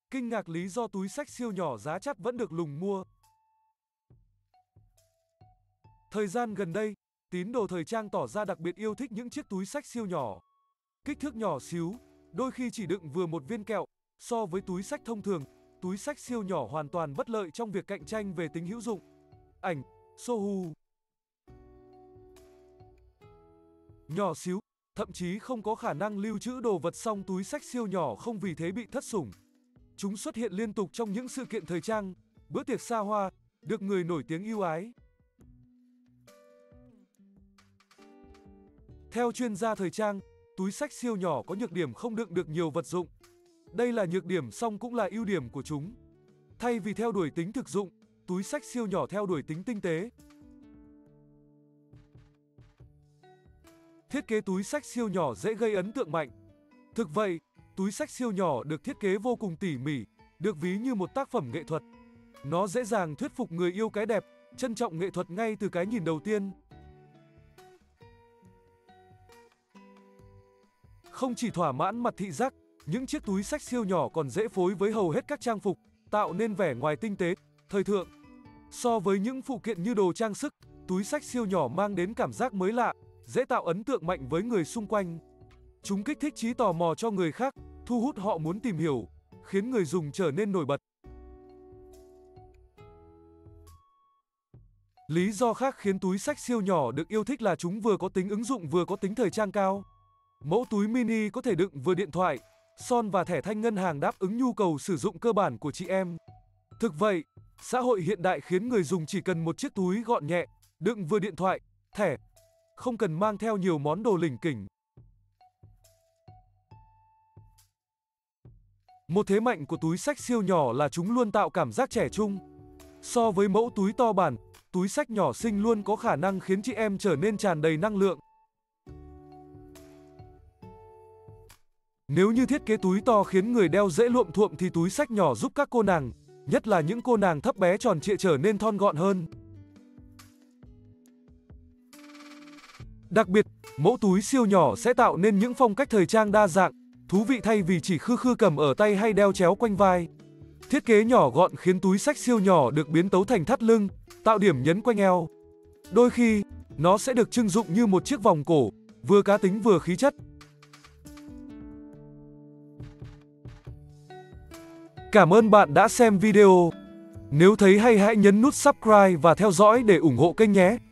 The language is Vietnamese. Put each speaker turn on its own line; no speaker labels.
Kinh ngạc lý do túi xách siêu nhỏ giá chát vẫn được lùng mua. Thời gian gần đây, tín đồ thời trang tỏ ra đặc biệt yêu thích những chiếc túi xách siêu nhỏ. Kích thước nhỏ xíu, đôi khi chỉ đựng vừa một viên kẹo. So với túi xách thông thường, túi xách siêu nhỏ hoàn toàn bất lợi trong việc cạnh tranh về tính hữu dụng. Ảnh, Sohu. Nhỏ xíu, thậm chí không có khả năng lưu trữ đồ vật, song túi xách siêu nhỏ không vì thế bị thất sủng. Chúng xuất hiện liên tục trong những sự kiện thời trang, bữa tiệc xa hoa, được người nổi tiếng ưu ái. Theo chuyên gia thời trang, túi xách siêu nhỏ có nhược điểm không đựng được nhiều vật dụng. Đây là nhược điểm song cũng là ưu điểm của chúng. Thay vì theo đuổi tính thực dụng, túi xách siêu nhỏ theo đuổi tính tinh tế. Thiết kế túi xách siêu nhỏ dễ gây ấn tượng mạnh. Thực vậy, túi xách siêu nhỏ được thiết kế vô cùng tỉ mỉ, được ví như một tác phẩm nghệ thuật. Nó dễ dàng thuyết phục người yêu cái đẹp, trân trọng nghệ thuật ngay từ cái nhìn đầu tiên. Không chỉ thỏa mãn mặt thị giác, những chiếc túi xách siêu nhỏ còn dễ phối với hầu hết các trang phục, tạo nên vẻ ngoài tinh tế, thời thượng. So với những phụ kiện như đồ trang sức, túi xách siêu nhỏ mang đến cảm giác mới lạ, dễ tạo ấn tượng mạnh với người xung quanh. Chúng kích thích trí tò mò cho người khác, thu hút họ muốn tìm hiểu, khiến người dùng trở nên nổi bật. Lý do khác khiến túi xách siêu nhỏ được yêu thích là chúng vừa có tính ứng dụng vừa có tính thời trang cao. Mẫu túi mini có thể đựng vừa điện thoại, son và thẻ thanh ngân hàng, đáp ứng nhu cầu sử dụng cơ bản của chị em. Thực vậy, xã hội hiện đại khiến người dùng chỉ cần một chiếc túi gọn nhẹ, đựng vừa điện thoại, thẻ, không cần mang theo nhiều món đồ lỉnh kỉnh. Một thế mạnh của túi xách siêu nhỏ là chúng luôn tạo cảm giác trẻ trung. So với mẫu túi to bản, túi xách nhỏ xinh luôn có khả năng khiến chị em trở nên tràn đầy năng lượng. Nếu như thiết kế túi to khiến người đeo dễ luộm thuộm thì túi xách nhỏ giúp các cô nàng, nhất là những cô nàng thấp bé tròn trịa, trở nên thon gọn hơn. Đặc biệt, mẫu túi siêu nhỏ sẽ tạo nên những phong cách thời trang đa dạng, thú vị thay vì chỉ khư cầm ở tay hay đeo chéo quanh vai. Thiết kế nhỏ gọn khiến túi xách siêu nhỏ được biến tấu thành thắt lưng, tạo điểm nhấn quanh eo. Đôi khi, nó sẽ được trưng dụng như một chiếc vòng cổ, vừa cá tính vừa khí chất. Cảm ơn bạn đã xem video. Nếu thấy hay hãy nhấn nút subscribe và theo dõi để ủng hộ kênh nhé.